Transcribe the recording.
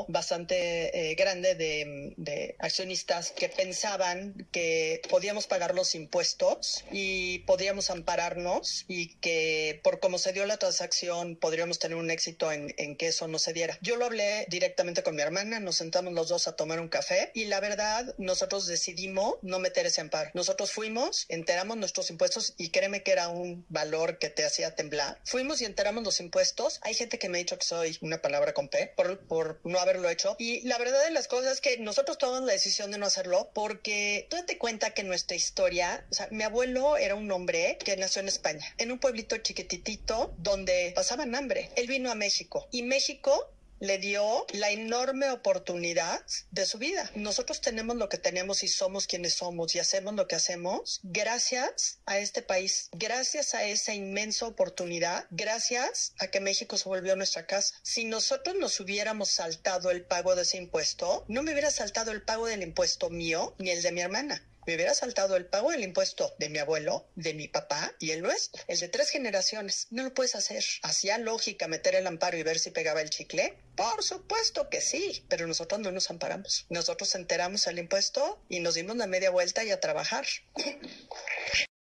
bastante grande de accionistas que pensaban que podíamos pagar los impuestos y podríamos ampararnos y que por cómo se dio la transacción podríamos tener un éxito en que eso no se diera. Yo lo hablé directamente con mi hermana, nos sentamos los dos a tomar un café y la verdad nosotros decidimos no meter ese amparo. Nosotros fuimos, enteramos nuestros impuestos y créeme que era un valor que te hacía temblar. Fuimos y enteramos los impuestos. Hay gente que me ha dicho que soy una palabra con P por no haberlo hecho y la verdad de las cosas es que nosotros tomamos la decisión de no hacerlo porque tú date cuenta que nuestra historia, o sea, mi abuelo era un hombre que nació en España, en un pueblito chiquititito donde pasaban hambre. Él vino a México y México le dio la enorme oportunidad de su vida. Nosotros tenemos lo que tenemos y somos quienes somos y hacemos lo que hacemos gracias a este país, gracias a esa inmensa oportunidad, gracias a que México se volvió nuestra casa. Si nosotros nos hubiéramos saltado el pago de ese impuesto, no me hubiera saltado el pago del impuesto mío ni el de mi hermana. Me hubiera saltado el pago del impuesto de mi abuelo, de mi papá y el nuestro, el de 3 generaciones. No lo puedes hacer. ¿Hacía lógica meter el amparo y ver si pegaba el chicle? Por supuesto que sí, pero nosotros no nos amparamos. Nosotros enteramos el impuesto y nos dimos la media vuelta y a trabajar.